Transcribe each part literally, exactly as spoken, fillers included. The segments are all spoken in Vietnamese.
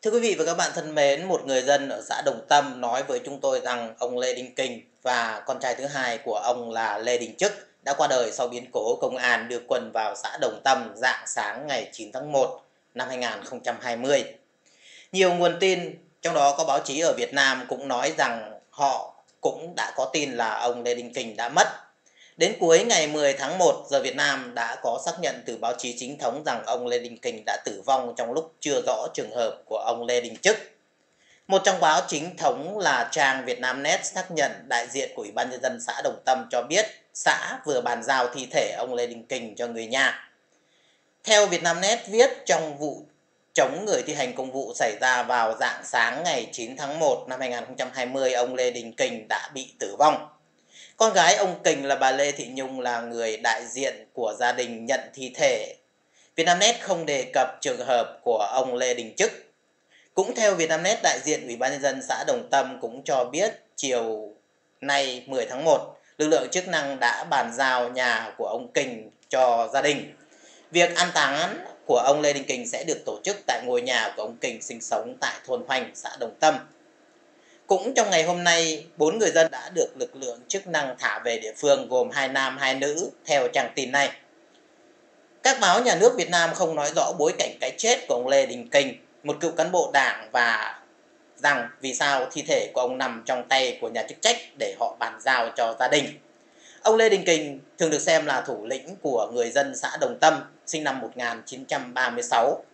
Thưa quý vị và các bạn thân mến, một người dân ở xã Đồng Tâm nói với chúng tôi rằng ông Lê Đình Kình và con trai thứ hai của ông là Lê Đình Trức đã qua đời sau biến cố công an đưa quân vào xã Đồng Tâm rạng sáng ngày chín tháng một năm hai nghìn không trăm hai mươi. Nhiều nguồn tin, trong đó có báo chí ở Việt Nam cũng nói rằng họ cũng đã có tin là ông Lê Đình Kình đã mất. Đến cuối ngày mười tháng một giờ Việt Nam đã có xác nhận từ báo chí chính thống rằng ông Lê Đình Kình đã tử vong trong lúc chưa rõ trường hợp của ông Lê Đình Trức. Một trong báo chính thống là trang Vietnamnet xác nhận đại diện của Ủy ban Nhân dân xã Đồng Tâm cho biết xã vừa bàn giao thi thể ông Lê Đình Kình cho người nhà. Theo Vietnamnet viết, trong vụ chống người thi hành công vụ xảy ra vào rạng sáng ngày chín tháng một năm hai nghìn không trăm hai mươi, ông Lê Đình Kình đã bị tử vong. Con gái ông Kình là bà Lê Thị Nhung là người đại diện của gia đình nhận thi thể. Vietnamnet không đề cập trường hợp của ông Lê Đình Trức. Cũng theo Vietnamnet, đại diện Ủy ban Nhân dân xã Đồng Tâm cũng cho biết chiều nay mười tháng một, lực lượng chức năng đã bàn giao nhà của ông Kình cho gia đình. Việc an táng của ông Lê Đình Kình sẽ được tổ chức tại ngôi nhà của ông Kình sinh sống tại thôn Hoành, xã Đồng Tâm. Cũng trong ngày hôm nay, bốn người dân đã được lực lượng chức năng thả về địa phương gồm hai nam hai nữ theo trang tin này. Các báo nhà nước Việt Nam không nói rõ bối cảnh cái chết của ông Lê Đình Kình, một cựu cán bộ đảng, và rằng vì sao thi thể của ông nằm trong tay của nhà chức trách để họ bàn giao cho gia đình. Ông Lê Đình Kình thường được xem là thủ lĩnh của người dân xã Đồng Tâm, sinh năm một nghìn chín trăm ba mươi sáu.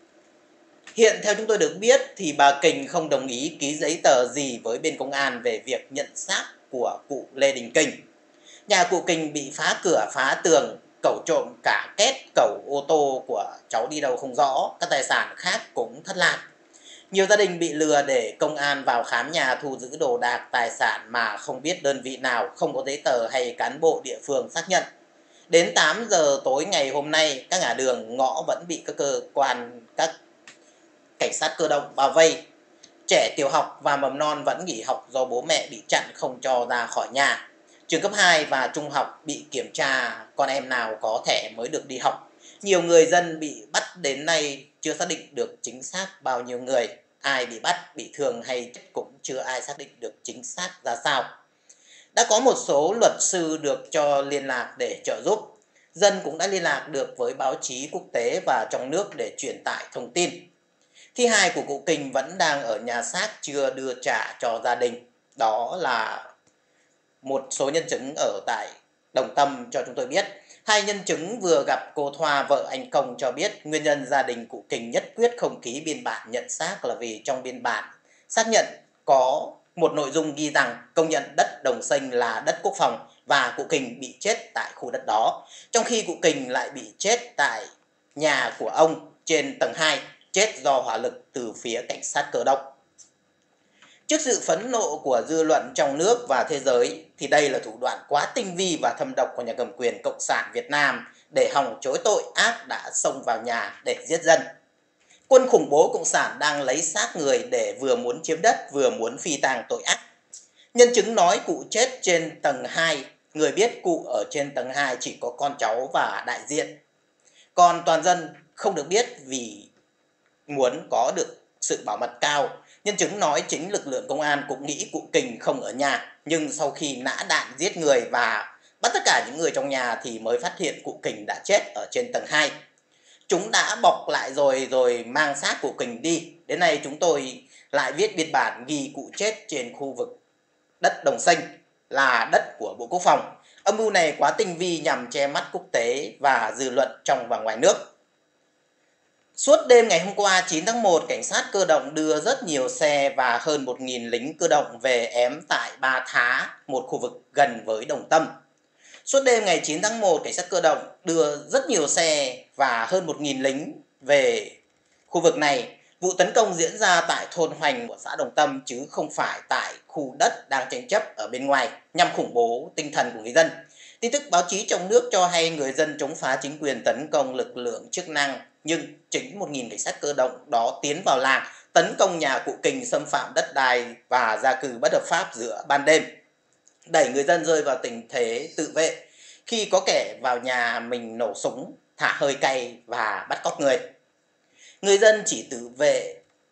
Hiện theo chúng tôi được biết thì bà Kình không đồng ý ký giấy tờ gì với bên công an về việc nhận xác của cụ Lê Đình Kình. Nhà cụ Kình bị phá cửa, phá tường, cẩu trộm cả két, cẩu ô tô của cháu đi đâu không rõ, các tài sản khác cũng thất lạc. Nhiều gia đình bị lừa để công an vào khám nhà thu giữ đồ đạc tài sản mà không biết đơn vị nào, không có giấy tờ hay cán bộ địa phương xác nhận. Đến tám giờ tối ngày hôm nay, các ngã đường ngõ vẫn bị các cơ quan, các cảnh sát cơ động bao vây. Trẻ tiểu học và mầm non vẫn nghỉ học do bố mẹ bị chặn không cho ra khỏi nhà. Trường cấp hai và trung học bị kiểm tra con em nào có thẻ mới được đi học. Nhiều người dân bị bắt đến nay chưa xác định được chính xác bao nhiêu người. Ai bị bắt, bị thương hay chết cũng chưa ai xác định được chính xác ra sao. Đã có một số luật sư được cho liên lạc để trợ giúp. Dân cũng đã liên lạc được với báo chí quốc tế và trong nước để truyền tải thông tin. Thi hài của cụ Kình vẫn đang ở nhà xác chưa đưa trả cho gia đình. Đó là một số nhân chứng ở tại Đồng Tâm cho chúng tôi biết. Hai nhân chứng vừa gặp cô Thoa, vợ anh Công, cho biết nguyên nhân gia đình cụ Kình nhất quyết không ký biên bản nhận xác là vì trong biên bản xác nhận có một nội dung ghi rằng công nhận đất Đồng Xanh là đất quốc phòng và cụ Kình bị chết tại khu đất đó, trong khi cụ Kình lại bị chết tại nhà của ông trên tầng hai, chết do hỏa lực từ phía cảnh sát cơ động. Trước sự phẫn nộ của dư luận trong nước và thế giới thì đây là thủ đoạn quá tinh vi và thâm độc của nhà cầm quyền Cộng sản Việt Nam để hòng chối tội ác đã xông vào nhà để giết dân. Quân khủng bố Cộng sản đang lấy xác người để vừa muốn chiếm đất vừa muốn phi tang tội ác. Nhân chứng nói cụ chết trên tầng hai, người biết cụ ở trên tầng hai chỉ có con cháu và đại diện. Còn toàn dân không được biết vì muốn có được sự bảo mật cao. Nhân chứng nói chính lực lượng công an cũng nghĩ cụ Kình không ở nhà, nhưng sau khi nã đạn giết người và bắt tất cả những người trong nhà thì mới phát hiện cụ Kình đã chết ở trên tầng hai. Chúng đã bọc lại rồi rồi mang xác cụ Kình đi. Đến nay chúng tôi lại viết biên bản ghi cụ chết trên khu vực đất Đồng Xanh là đất của Bộ Quốc phòng. Âm mưu này quá tinh vi nhằm che mắt quốc tế và dư luận trong và ngoài nước. Suốt đêm ngày hôm qua chín tháng một, cảnh sát cơ động đưa rất nhiều xe và hơn một nghìn lính cơ động về ém tại Ba Thá, một khu vực gần với Đồng Tâm. Suốt đêm ngày chín tháng một, cảnh sát cơ động đưa rất nhiều xe và hơn một nghìn lính về khu vực này. Vụ tấn công diễn ra tại thôn Hoành của xã Đồng Tâm chứ không phải tại khu đất đang tranh chấp ở bên ngoài nhằm khủng bố tinh thần của người dân. Tin tức báo chí trong nước cho hay người dân chống phá chính quyền tấn công lực lượng chức năng, nhưng chính một nghìn cảnh sát cơ động đó tiến vào làng, tấn công nhà cụ Kình, xâm phạm đất đai và gia cư bất hợp pháp giữa ban đêm, đẩy người dân rơi vào tình thế tự vệ khi có kẻ vào nhà mình nổ súng, thả hơi cay và bắt cóc người. Người dân chỉ tự vệ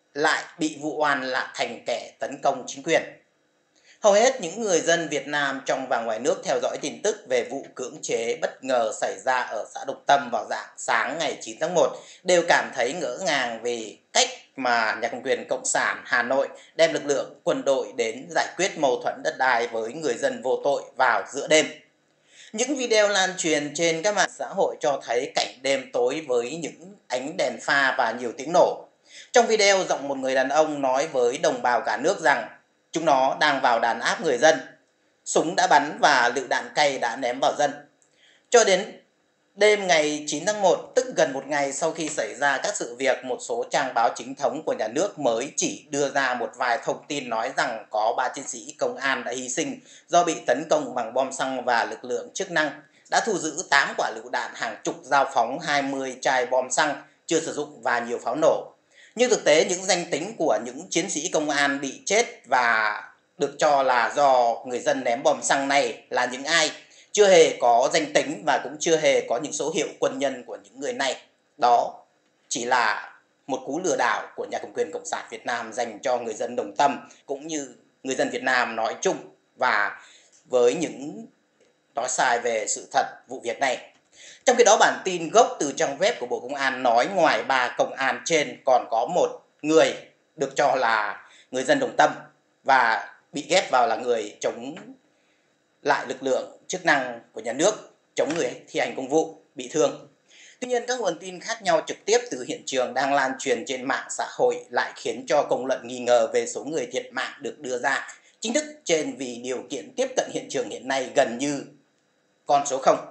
lại bị vụ oan là thành kẻ tấn công chính quyền. Hầu hết những người dân Việt Nam trong và ngoài nước theo dõi tin tức về vụ cưỡng chế bất ngờ xảy ra ở xã Đồng Tâm vào rạng sáng ngày chín tháng một đều cảm thấy ngỡ ngàng vì cách mà nhà cầm quyền Cộng sản Hà Nội đem lực lượng quân đội đến giải quyết mâu thuẫn đất đai với người dân vô tội vào giữa đêm. Những video lan truyền trên các mạng xã hội cho thấy cảnh đêm tối với những ánh đèn pha và nhiều tiếng nổ. Trong video, giọng một người đàn ông nói với đồng bào cả nước rằng chúng nó đang vào đàn áp người dân. Súng đã bắn và lựu đạn cay đã ném vào dân. Cho đến đêm ngày chín tháng một, tức gần một ngày sau khi xảy ra các sự việc, một số trang báo chính thống của nhà nước mới chỉ đưa ra một vài thông tin nói rằng có ba chiến sĩ công an đã hy sinh do bị tấn công bằng bom xăng và lực lượng chức năng đã thu giữ tám quả lựu đạn, hàng chục dao phóng, hai mươi chai bom xăng chưa sử dụng và nhiều pháo nổ. Nhưng thực tế, những danh tính của những chiến sĩ công an bị chết và được cho là do người dân ném bom xăng này là những ai? Chưa hề có danh tính và cũng chưa hề có những số hiệu quân nhân của những người này. Đó chỉ là một cú lừa đảo của nhà cầm quyền Cộng sản Việt Nam dành cho người dân Đồng Tâm cũng như người dân Việt Nam nói chung, và với những nói sai về sự thật vụ việc này. Trong khi đó, bản tin gốc từ trang web của Bộ Công an nói ngoài ba công an trên còn có một người được cho là người dân Đồng Tâm và bị ghép vào là người chống lại lực lượng chức năng của nhà nước, chống người thi hành công vụ, bị thương. Tuy nhiên, các nguồn tin khác nhau trực tiếp từ hiện trường đang lan truyền trên mạng xã hội lại khiến cho công luận nghi ngờ về số người thiệt mạng được đưa ra chính thức trên, vì điều kiện tiếp cận hiện trường hiện nay gần như con số không.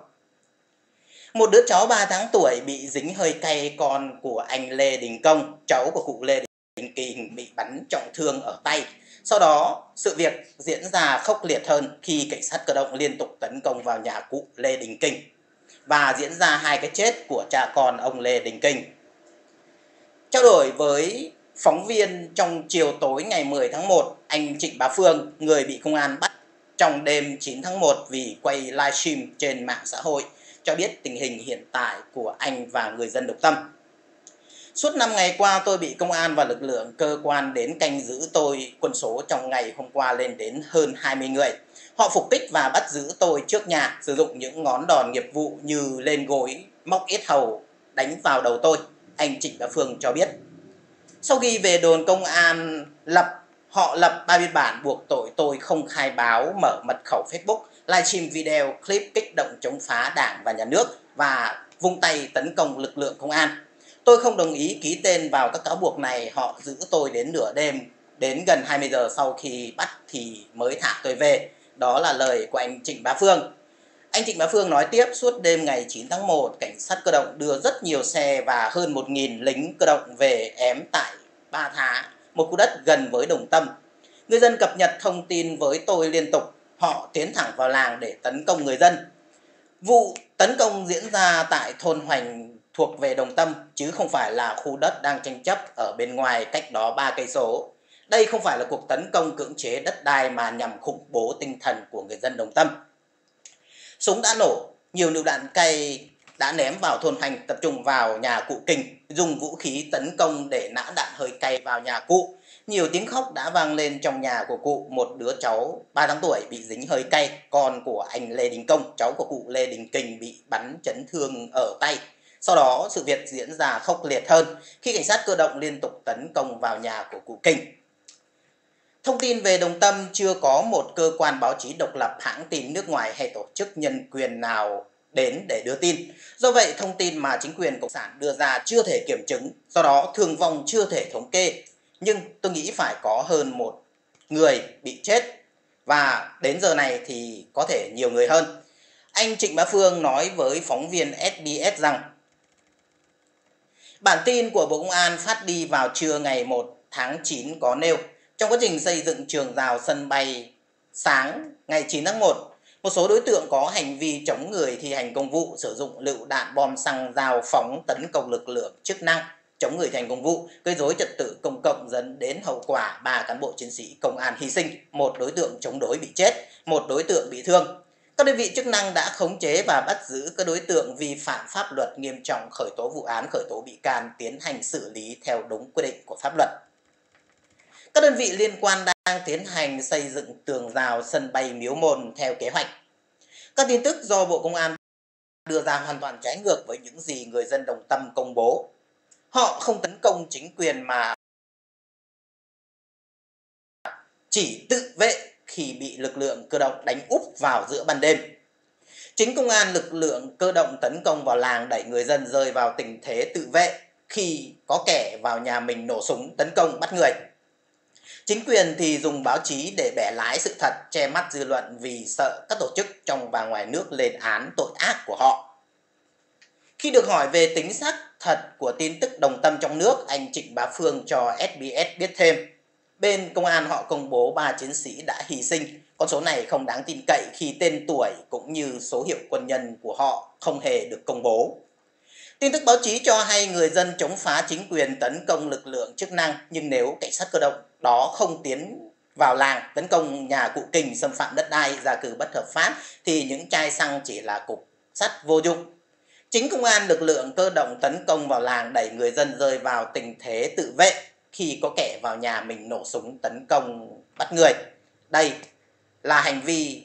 Một đứa cháu ba tháng tuổi bị dính hơi cay, con của anh Lê Đình Công, cháu của cụ Lê Đình Kình, bị bắn trọng thương ở tay. Sau đó, sự việc diễn ra khốc liệt hơn khi cảnh sát cơ động liên tục tấn công vào nhà cụ Lê Đình Kình và diễn ra hai cái chết của cha con ông Lê Đình Kình. Trao đổi với phóng viên trong chiều tối ngày mười tháng một, anh Trịnh Bá Phương, người bị công an bắt trong đêm chín tháng một vì quay livestream trên mạng xã hội, cho biết tình hình hiện tại của anh và người dân Đồng Tâm. Suốt năm ngày qua, tôi bị công an và lực lượng cơ quan đến canh giữ tôi. Quân số trong ngày hôm qua lên đến hơn hai mươi người. Họ phục kích và bắt giữ tôi trước nhà, sử dụng những ngón đòn nghiệp vụ như lên gối, móc yết hầu, đánh vào đầu tôi, anh Trịnh Bá Phương cho biết. Sau khi về đồn công an lập, họ lập ba biên bản buộc tội tôi không khai báo, mở mật khẩu Facebook, livestream video clip kích động chống phá Đảng và Nhà nước và vung tay tấn công lực lượng công an. Tôi không đồng ý ký tên vào các cáo buộc này. Họ giữ tôi đến nửa đêm, đến gần hai mươi giờ sau khi bắt thì mới thả tôi về. Đó là lời của anh Trịnh Bá Phương. Anh Trịnh Bá Phương nói tiếp, suốt đêm ngày chín tháng một, cảnh sát cơ động đưa rất nhiều xe và hơn một nghìn lính cơ động về ém tại Ba Thá, một khu đất gần với Đồng Tâm. Người dân cập nhật thông tin với tôi liên tục. Họ tiến thẳng vào làng để tấn công người dân. Vụ tấn công diễn ra tại thôn Hoành thuộc về Đồng Tâm, chứ không phải là khu đất đang tranh chấp ở bên ngoài cách đó ba cây số. Đây không phải là cuộc tấn công cưỡng chế đất đai mà nhằm khủng bố tinh thần của người dân Đồng Tâm. Súng đã nổ, nhiều lựu đạn cay đã ném vào thôn Hoành, tập trung vào nhà cụ Kình, dùng vũ khí tấn công để nã đạn hơi cay vào nhà cụ. Nhiều tiếng khóc đã vang lên trong nhà của cụ. Một đứa cháu ba tháng tuổi bị dính hơi cay, con của anh Lê Đình Công, cháu của cụ Lê Đình Kình, bị bắn chấn thương ở tay. Sau đó, sự việc diễn ra khốc liệt hơn khi cảnh sát cơ động liên tục tấn công vào nhà của cụ Kình. Thông tin về Đồng Tâm, chưa có một cơ quan báo chí độc lập, hãng tin nước ngoài hay tổ chức nhân quyền nào đến để đưa tin. Do vậy, thông tin mà chính quyền Cộng sản đưa ra chưa thể kiểm chứng, do đó thương vong chưa thể thống kê. Nhưng tôi nghĩ phải có hơn một người bị chết, và đến giờ này thì có thể nhiều người hơn. Anh Trịnh Bá Phương nói với phóng viên ét bê ét rằng bản tin của Bộ Công an phát đi vào trưa ngày một tháng chín có nêu, trong quá trình xây dựng tường rào sân bay sáng ngày chín tháng một, một số đối tượng có hành vi chống người thi hành công vụ, sử dụng lựu đạn, bom xăng, dao phóng tấn công lực lượng chức năng, chống người thi hành công vụ, gây rối trật tự công cộng dẫn đến hậu quả ba cán bộ chiến sĩ công an hy sinh, một đối tượng chống đối bị chết, một đối tượng bị thương. Các đơn vị chức năng đã khống chế và bắt giữ các đối tượng vi phạm pháp luật nghiêm trọng, khởi tố vụ án, khởi tố bị can, tiến hành xử lý theo đúng quy định của pháp luật. Các đơn vị liên quan đang tiến hành xây dựng tường rào sân bay Miếu Môn theo kế hoạch. Các tin tức do Bộ Công an đưa ra hoàn toàn trái ngược với những gì người dân Đồng Tâm công bố. Họ không tấn công chính quyền mà chỉ tự vệ khi bị lực lượng cơ động đánh úp vào giữa ban đêm. Chính công an lực lượng cơ động tấn công vào làng đẩy người dân rơi vào tình thế tự vệ khi có kẻ vào nhà mình nổ súng tấn công bắt người. Chính quyền thì dùng báo chí để bẻ lái sự thật, che mắt dư luận vì sợ các tổ chức trong và ngoài nước lên án tội ác của họ. Khi được hỏi về tính xác thật của tin tức Đồng Tâm trong nước, anh Trịnh Bá Phương cho ét bê ét biết thêm. Bên công an họ công bố ba chiến sĩ đã hy sinh. Con số này không đáng tin cậy khi tên tuổi cũng như số hiệu quân nhân của họ không hề được công bố. Tin tức báo chí cho hay người dân chống phá chính quyền tấn công lực lượng chức năng, nhưng nếu cảnh sát cơ động đó không tiến vào làng tấn công nhà cụ Kình xâm phạm đất đai gia cư bất hợp pháp thì những chai xăng chỉ là cục sắt vô dụng. Chính công an lực lượng cơ động tấn công vào làng đẩy người dân rơi vào tình thế tự vệ khi có kẻ vào nhà mình nổ súng tấn công bắt người. Đây là hành vi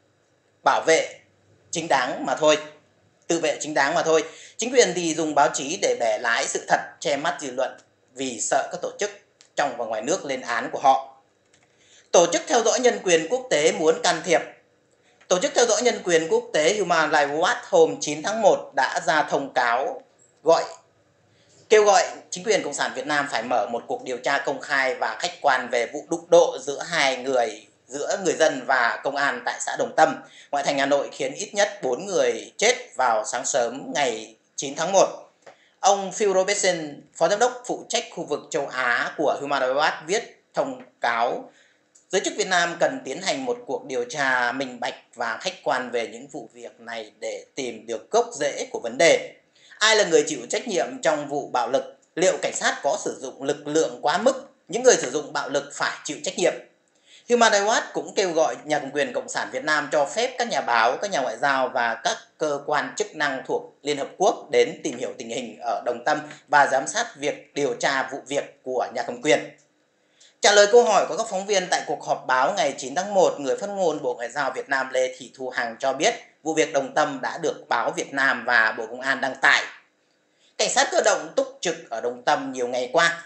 bảo vệ chính đáng mà thôi, tự vệ chính đáng mà thôi. Chính quyền thì dùng báo chí để bẻ lái sự thật, che mắt dư luận vì sợ các tổ chức trong và ngoài nước lên án của họ. Tổ chức theo dõi nhân quyền quốc tế muốn can thiệp. Tổ chức theo dõi nhân quyền quốc tế Human Rights Watch hôm chín tháng một đã ra thông cáo gọi kêu gọi chính quyền Cộng sản Việt Nam phải mở một cuộc điều tra công khai và khách quan về vụ đụng độ giữa hai người giữa người dân và công an tại xã Đồng Tâm, ngoại thành Hà Nội khiến ít nhất bốn người chết vào sáng sớm ngày chín tháng một. Ông Phil Robertson, Phó Giám đốc phụ trách khu vực châu Á của Human Rights Watch viết thông cáo giới chức Việt Nam cần tiến hành một cuộc điều tra minh bạch và khách quan về những vụ việc này để tìm được gốc rễ của vấn đề. Ai là người chịu trách nhiệm trong vụ bạo lực? Liệu cảnh sát có sử dụng lực lượng quá mức? Những người sử dụng bạo lực phải chịu trách nhiệm. Human Rights Watch cũng kêu gọi nhà cầm quyền Cộng sản Việt Nam cho phép các nhà báo, các nhà ngoại giao và các cơ quan chức năng thuộc Liên Hợp Quốc đến tìm hiểu tình hình ở Đồng Tâm và giám sát việc điều tra vụ việc của nhà cầm quyền. Trả lời câu hỏi của các phóng viên tại cuộc họp báo ngày chín tháng một, người phát ngôn Bộ Ngoại giao Việt Nam Lê Thị Thu Hằng cho biết vụ việc Đồng Tâm đã được báo Việt Nam và Bộ Công an đăng tải. Cảnh sát cơ động túc trực ở Đồng Tâm nhiều ngày qua.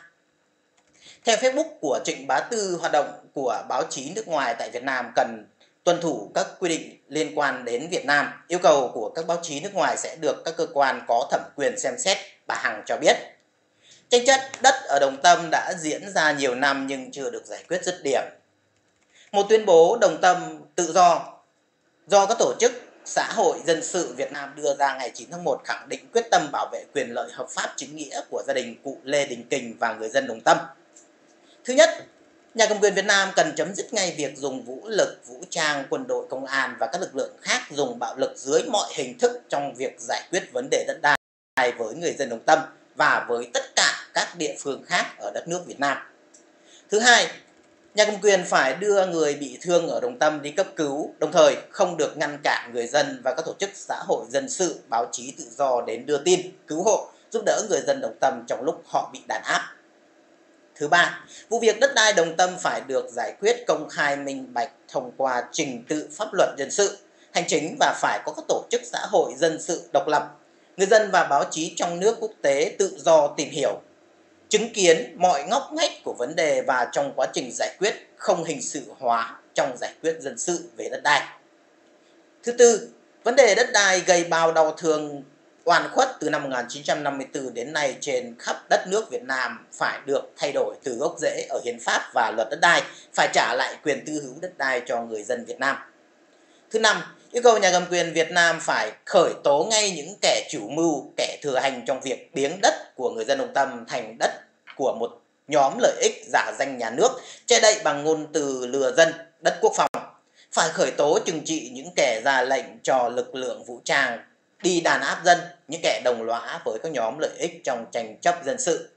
Theo Facebook của Trịnh Bá Tư, hoạt động của báo chí nước ngoài tại Việt Nam cần tuân thủ các quy định liên quan đến Việt Nam. Yêu cầu của các báo chí nước ngoài sẽ được các cơ quan có thẩm quyền xem xét, bà Hằng cho biết. Tranh chấp đất ở Đồng Tâm đã diễn ra nhiều năm nhưng chưa được giải quyết dứt điểm. Một tuyên bố Đồng Tâm tự do do các tổ chức xã hội dân sự Việt Nam đưa ra ngày chín tháng một khẳng định quyết tâm bảo vệ quyền lợi hợp pháp chính nghĩa của gia đình cụ Lê Đình Kình và người dân Đồng Tâm. Thứ nhất, nhà cầm quyền Việt Nam cần chấm dứt ngay việc dùng vũ lực, vũ trang, quân đội, công an và các lực lượng khác dùng bạo lực dưới mọi hình thức trong việc giải quyết vấn đề đất đai với người dân Đồng Tâm và với tất cả các địa phương khác ở đất nước Việt Nam. Thứ hai, nhà cầm quyền phải đưa người bị thương ở Đồng Tâm đi cấp cứu, đồng thời không được ngăn cản người dân và các tổ chức xã hội dân sự, báo chí tự do đến đưa tin, cứu hộ, giúp đỡ người dân Đồng Tâm trong lúc họ bị đàn áp. Thứ ba, vụ việc đất đai Đồng Tâm phải được giải quyết công khai minh bạch thông qua trình tự pháp luật dân sự, hành chính và phải có các tổ chức xã hội dân sự độc lập. Người dân và báo chí trong nước quốc tế tự do tìm hiểu, chứng kiến mọi ngóc ngách của vấn đề và trong quá trình giải quyết không hình sự hóa trong giải quyết dân sự về đất đai. Thứ tư, vấn đề đất đai gây bao đau thương oan khuất từ năm một nghìn chín trăm năm mươi tư đến nay trên khắp đất nước Việt Nam phải được thay đổi từ gốc rễ ở hiến pháp và luật đất đai, phải trả lại quyền tư hữu đất đai cho người dân Việt Nam. Thứ năm, yêu cầu nhà cầm quyền Việt Nam phải khởi tố ngay những kẻ chủ mưu, kẻ thừa hành trong việc biến đất của người dân Đồng Tâm thành đất của một nhóm lợi ích giả danh nhà nước, che đậy bằng ngôn từ lừa dân, đất quốc phòng. Phải khởi tố trừng trị những kẻ ra lệnh cho lực lượng vũ trang đi đàn áp dân, những kẻ đồng lõa với các nhóm lợi ích trong tranh chấp dân sự.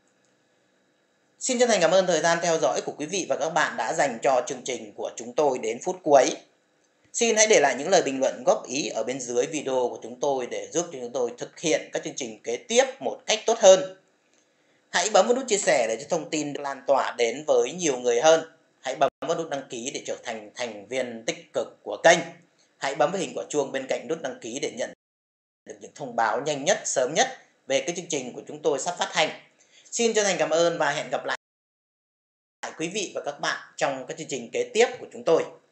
Xin chân thành cảm ơn thời gian theo dõi của quý vị và các bạn đã dành cho chương trình của chúng tôi đến phút cuối. Xin hãy để lại những lời bình luận góp ý ở bên dưới video của chúng tôi để giúp cho chúng tôi thực hiện các chương trình kế tiếp một cách tốt hơn. Hãy bấm vào nút chia sẻ để cho thông tin được lan tỏa đến với nhiều người hơn. Hãy bấm vào nút đăng ký để trở thành thành viên tích cực của kênh. Hãy bấm vào hình quả chuông bên cạnh nút đăng ký để nhận được những thông báo nhanh nhất, sớm nhất về cái chương trình của chúng tôi sắp phát hành. Xin chân thành cảm ơn và hẹn gặp lại quý vị và các bạn trong các chương trình kế tiếp của chúng tôi.